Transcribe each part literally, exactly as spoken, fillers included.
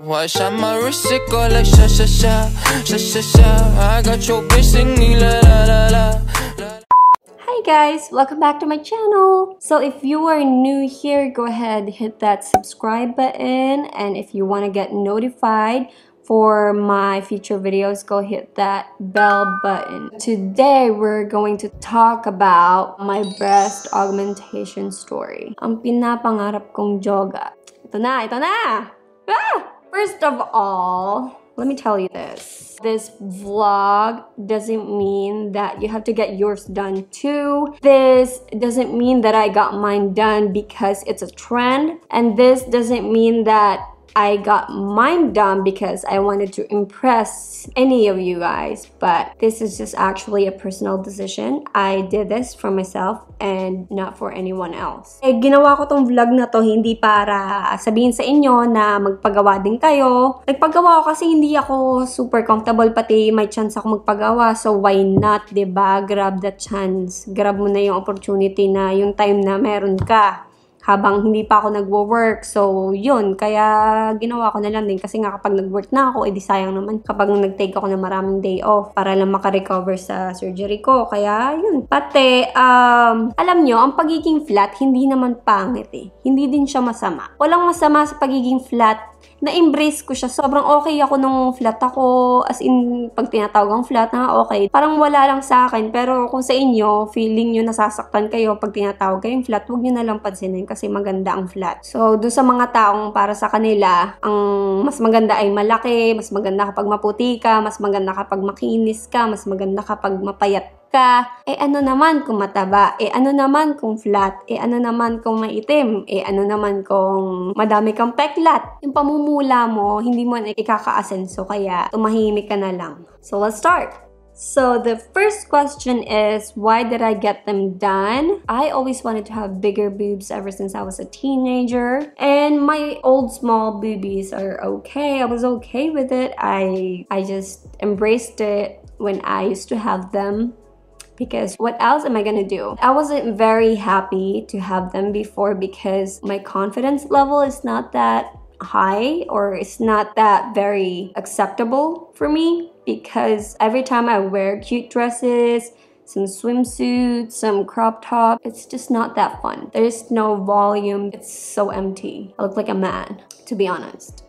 Watch out my wrist, it go like sha sha sha, sha sha sha. I got your bitch singing la la la la. Hi guys, welcome back to my channel. So if you are new here, go ahead, hit that subscribe button, and if you want to get notified for my future videos, go hit that bell button. Today we're going to talk about my breast augmentation story. Ang pinapangarap kong joga. Ito na, ito na! Ah! First of all, let me tell you this. This vlog doesn't mean that you have to get yours done too. This doesn't mean that I got mine done because it's a trend. And this doesn't mean that I got mine done because I wanted to impress any of you guys. But this is just actually a personal decision. I did this for myself and not for anyone else. Eh, ginawa ko tong vlog na to hindi para sabihin sa inyo na magpagawa din kayo. Nagpagawa ko kasi hindi ako super comfortable, pati may chance ako magpagawa. So why not, diba? Grab the chance. Grab mo na yung opportunity na yung time na meron ka habang hindi pa ako nagwo-work. So, yun. Kaya, ginawa ko na lang din. Kasi nga, kapag nag-work na ako, edi sayang naman kapag nag-take ako ng maraming day off para lang makarecover sa surgery ko. Kaya, yun. Pati, um, alam nyo, ang pagiging flat, hindi naman pangit eh. Hindi din siya masama. Walang masama sa pagiging flat. Na-embrace ko siya. Sobrang okay ako nung flat ako. As in, pag tinatawag ang flat, na okay. Parang wala lang sa akin. Pero kung sa inyo, feeling nyo nasasaktan kayo pag tinatawag kayong flat, huwag nyo na lang pansinin kasi maganda ang flat. So, doon sa mga taong para sa kanila, ang mas maganda ay malaki, mas maganda kapag maputi ka, mas maganda kapag makinis ka, mas maganda kapag mapayat ka, eh ano naman kung mataba, eh ano naman kung flat, eh ano naman kung maitim, eh ano naman kung madami kang peklat. Yung pamumula mo, hindi mo na ikaka-asenso, kaya tumahimik ka na lang. So let's start. So the first question is, why did I get them done? I always wanted to have bigger boobs ever since I was a teenager. And my old small boobies are okay. I was okay with it. I, I just embraced it when I used to have them. Because what else am I gonna do? I wasn't very happy to have them before because my confidence level is not that high, or it's not that very acceptable for me, because every time I wear cute dresses, some swimsuits, some crop top, it's just not that fun. There's no volume. It's so empty. I look like a man, to be honest.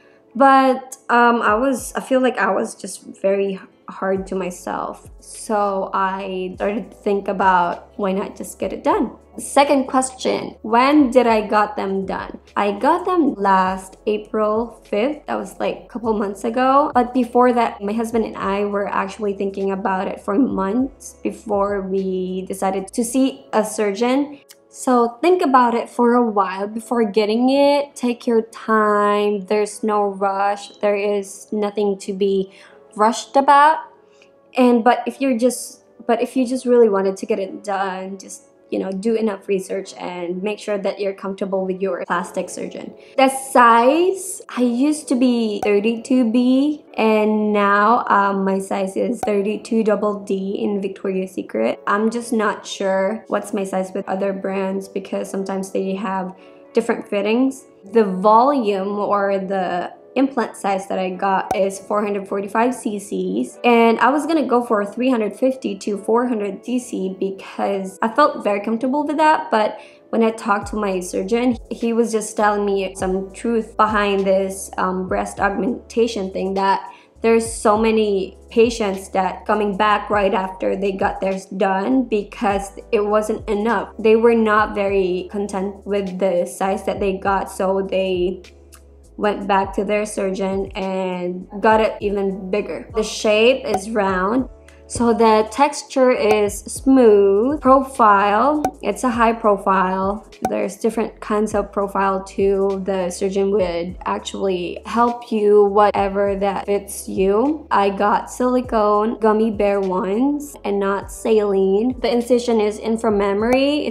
But um, I was, I feel like I was just very hard to myself. So I started to think about, why not just get it done? Second question, when did I got them done? I got them last April fifth. That was like a couple months ago. But before that, my husband and I were actually thinking about it for months before we decided to see a surgeon. So think about it for a while before getting it. Take your time. There's no rush. There is nothing to be rushed about. And but if you're just but if you just really wanted to get it done, just, you know, do enough research and make sure that you're comfortable with your plastic surgeon. The size, I used to be thirty-two B, and now um, my size is thirty-two double D in Victoria's Secret. I'm just not sure what's my size with other brands because sometimes they have different fittings. The volume or the implant size that I got is four hundred forty-five C C's, and I was gonna go for three hundred fifty to four hundred C C because I felt very comfortable with that. But when I talked to my surgeon, he was just telling me some truth behind this um, breast augmentation thing, that there's so many patients that coming back right after they got theirs done because it wasn't enough. They were not very content with the size that they got, so they went back to their surgeon and got it even bigger. The shape is round, so the texture is smooth. Profile, it's a high profile. There's different kinds of profile too. The surgeon would actually help you whatever that fits you. I got silicone gummy bear ones and not saline. The incision is inframemory. It's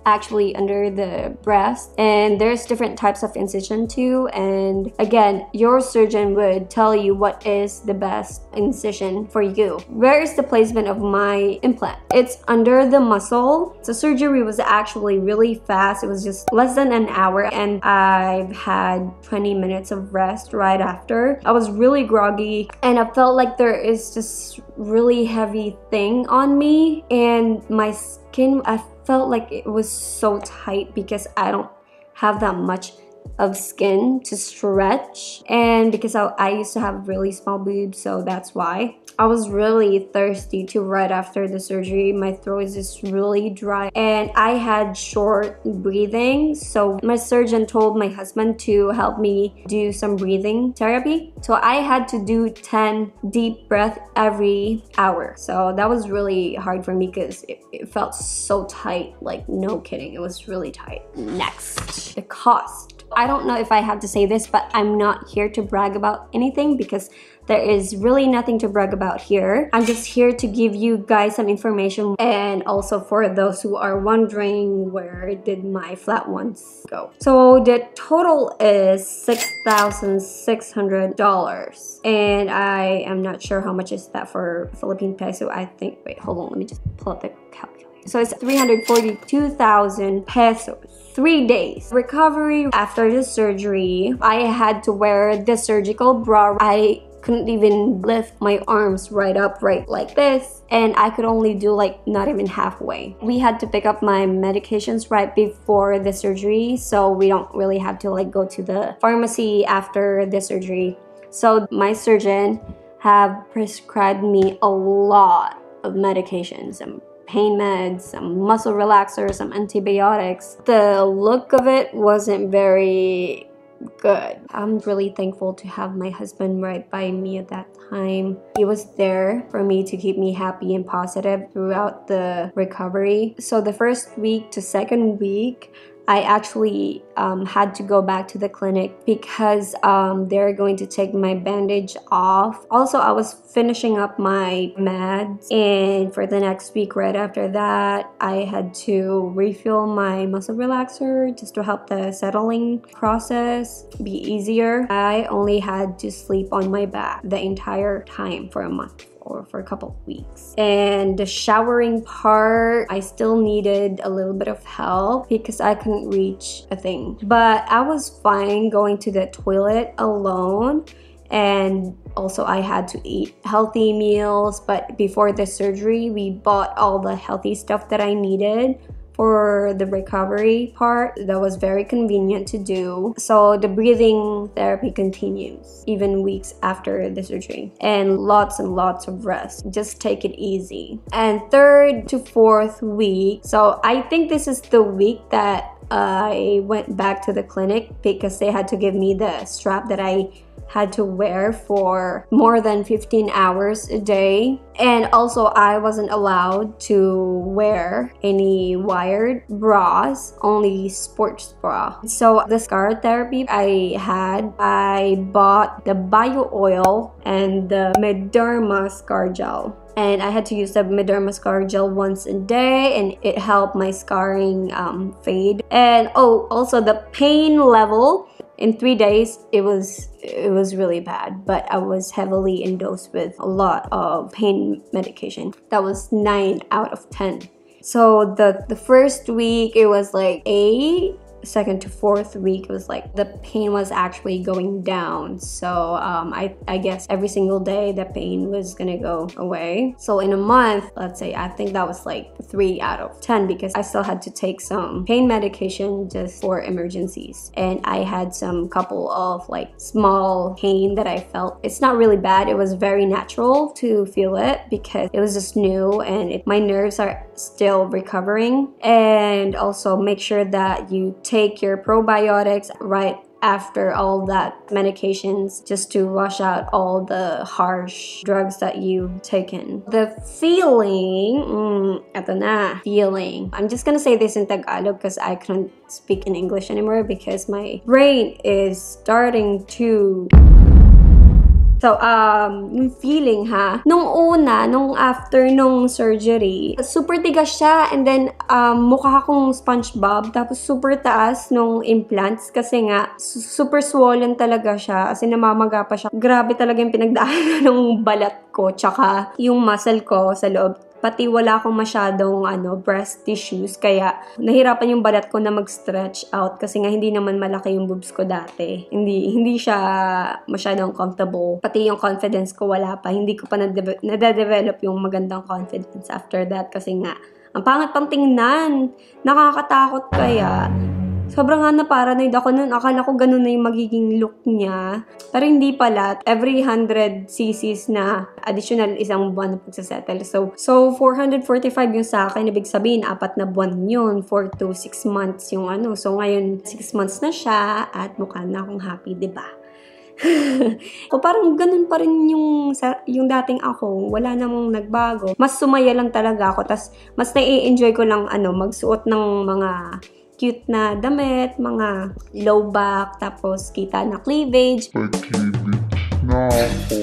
actually under the breast, and there's different types of incision too. And again, your surgeon would tell you what is the best incision for you. Where is the placement of my implant? It's under the muscle. The surgery was actually really fast. It was just less than an hour, and I've had twenty minutes of rest right after. I was really groggy, and I felt like there is this really heavy thing on me, and my skin, I felt like it was so tight because I don't have that much of skin to stretch, and because I, I used to have really small boobs, so that's why. I was really thirsty too right after the surgery. My throat is just really dry, and I had short breathing, so my surgeon told my husband to help me do some breathing therapy. So I had to do ten deep breaths every hour. So that was really hard for me because it, it felt so tight, like no kidding, it was really tight. Next, the cost. I don't know if I have to say this, but I'm not here to brag about anything because there is really nothing to brag about here. I'm just here to give you guys some information, and also for those who are wondering where did my flat ones go. So the total is six thousand six hundred dollars, and I am not sure how much is that for Philippine peso. I think, wait, hold on, let me just pull up the calculator. So it's three hundred forty-two thousand pesos. Three days. Recovery after the surgery, I had to wear the surgical bra. I couldn't even lift my arms right up right like this, and I could only do like not even halfway. We had to pick up my medications right before the surgery, so we don't really have to like go to the pharmacy after the surgery. So my surgeon have prescribed me a lot of medications, some pain meds, some muscle relaxers, some antibiotics. The look of it wasn't very good. I'm really thankful to have my husband right by me at that time. He was there for me to keep me happy and positive throughout the recovery. So the first week to second week, I actually um, had to go back to the clinic because um, they're going to take my bandage off. Also, I was finishing up my meds, and for the next week right after that, I had to refill my muscle relaxer just to help the settling process be easier. I only had to sleep on my back the entire time for a month, or for a couple of weeks. And the showering part, I still needed a little bit of help because I couldn't reach a thing. But I was fine going to the toilet alone, and also I had to eat healthy meals. But before the surgery, we bought all the healthy stuff that I needed for the recovery part. That was very convenient to do. So the breathing therapy continues even weeks after the surgery, and lots and lots of rest. Just take it easy. And third to fourth week, so I think this is the week that I went back to the clinic because they had to give me the strap that I had to wear for more than fifteen hours a day. And also I wasn't allowed to wear any wired bras, only sports bra. So the scar therapy I had, I bought the bio oil and the Mederma scar gel. And I had to use the Mederma scar gel once a day, and it helped my scarring um, fade. And oh, also the pain level, in three days, it was it was really bad, but I was heavily endorsed with a lot of pain medication. That was nine out of ten. So the, the first week, it was like eight. Second to fourth week, it was like the pain was actually going down. So um, I, I guess every single day the pain was gonna go away. So in a month, let's say, I think that was like three out of ten because I still had to take some pain medication just for emergencies. And I had some couple of like small pain that I felt. It's not really bad. It was very natural to feel it because it was just new, and it, my nerves are still recovering. And also make sure that you take take your probiotics right after all that medications, just to wash out all the harsh drugs that you've taken. The feeling, mm, eto na, feeling. I'm just gonna say this in Tagalog because I couldn't speak in English anymore because my brain is starting to So, um, yung feeling ha, nung una, nung after nung surgery, super tigas siya, and then, um, mukha akong SpongeBob, tapos super taas nung implants, kasi nga, super swollen talaga siya, as in namamaga pa siya. Grabe talaga yung pinagdaanan ng balat ko, tsaka yung muscle ko sa loob. Pati wala akong masyadong ano, breast tissues, kaya nahirapan yung balat ko na mag-stretch out kasi nga hindi naman malaki yung boobs ko dati. Hindi hindi siya masyadong comfortable. Pati yung confidence ko wala pa. Hindi ko pa nade-develop yung magandang confidence after that kasi nga ang pangit pang tingnan. Nakakatakot kaya. Sobrang nga na paranoid ako nun. Akala ko ganun na yung magiging look niya. Pero hindi pala. Every one hundred cc's na additional isang buwan na pagsasettle. So, so four hundred forty-five yung sa akin. Ibig sabihin, apat na buwan yun. four to six months yung ano. So, ngayon, six months na siya. At mukha na akong happy, diba? O parang ganun pa rin yung, yung dating ako. Wala namang nagbago. Mas sumaya lang talaga ako. Tas, mas nai-enjoy ko lang ano, magsuot ng mga cute na damit, mga low back, tapos kita na cleavage. Pag-ibig na ako.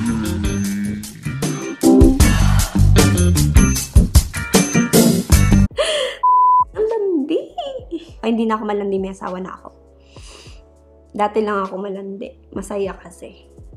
Ang landi. Ay, hindi na ako malandi, may asawa na ako. Dati lang ako malandi. Masaya kasi.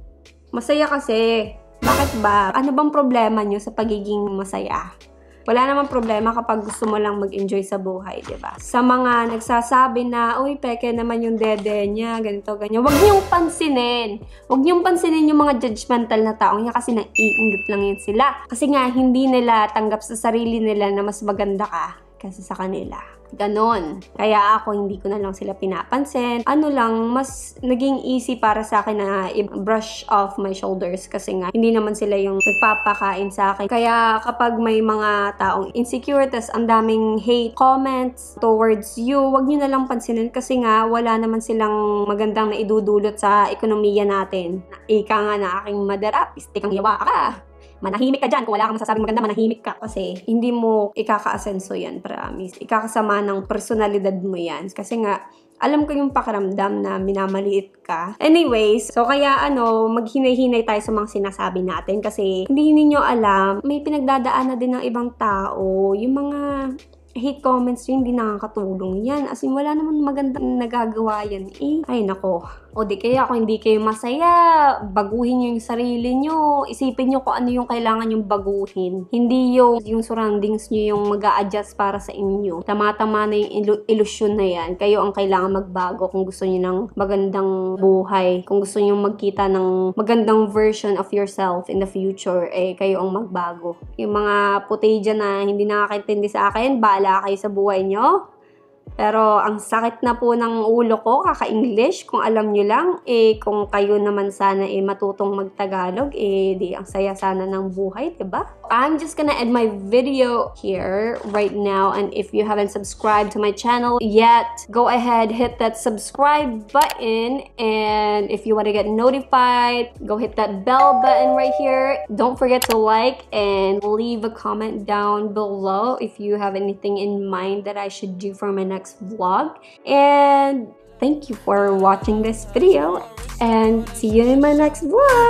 Masaya kasi. Bakit ba? Ano bang problema nyo sa pagiging masaya? Wala namang problema kapag gusto mo lang mag-enjoy sa buhay, di ba? Sa mga nagsasabi na, uy, peke naman yung dede niya, ganito, ganyan. Huwag niyong pansinin. Huwag niyong pansinin yung mga judgmental na tao niya kasi naiinggit lang yun sila. Kasi nga, hindi nila tanggap sa sarili nila na mas maganda ka kasi sa kanila. Ganon. Kaya ako, hindi ko na lang sila pinapansin. Ano lang, mas naging easy para sa akin na i-brush off my shoulders kasi nga, hindi naman sila yung nagpapakain sa akin. Kaya kapag may mga taong insecure, tas ang daming hate comments towards you, wag nyo na lang pansinin kasi nga, wala naman silang magandang na idudulot sa ekonomiya natin. Ika nga na aking madara, pistik ang yawa ka. Manahimik ka dyan. Kung wala kang masasabing maganda, manahimik ka. Kasi hindi mo ikaka-asenso yan, promise. Ikakasama ng personalidad mo yan. Kasi nga, alam ko yung pakiramdam na minamaliit ka. Anyways, so kaya ano, maghinay-hinay tayo sa mga sinasabi natin. Kasi hindi ninyo alam, may pinagdadaan na din ng ibang tao. Yung mga hate comments yun, hindi nakakatulong yan. As in, wala naman magandang nagagawa yan eh. Ay, nako. O di kaya kung hindi kayo masaya, baguhin nyo yung sarili nyo. Isipin nyo kung ano yung kailangan yung baguhin. Hindi yung, yung surroundings nyo yung mag-a-adjust para sa inyo. Tama-tama na yung ilu ilusyon na yan. Kayo ang kailangan magbago kung gusto nyo ng magandang buhay. Kung gusto nyo magkita ng magandang version of yourself in the future, eh kayo ang magbago. Yung mga puti dyan na hindi nakakaintindi sa akin, bahala kayo sa buhay nyo. Pero ang sakit na po ng ulo ko, kaka-English, kung alam nyo lang, eh kung kayo naman sana eh matutong mag-Tagalog, eh di ang saya sana ng buhay, diba? I'm just gonna end my video here right now, and if you haven't subscribed to my channel yet, go ahead, hit that subscribe button, and if you want to get notified, go hit that bell button right here. Don't forget to like and leave a comment down below if you have anything in mind that I should do for my next vlog. And thank you for watching this video, and see you in my next vlog.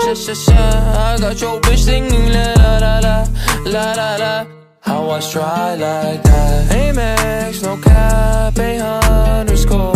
I got your bitch singing la la la la la la. How I try like that? Amex, no cap, a underscore.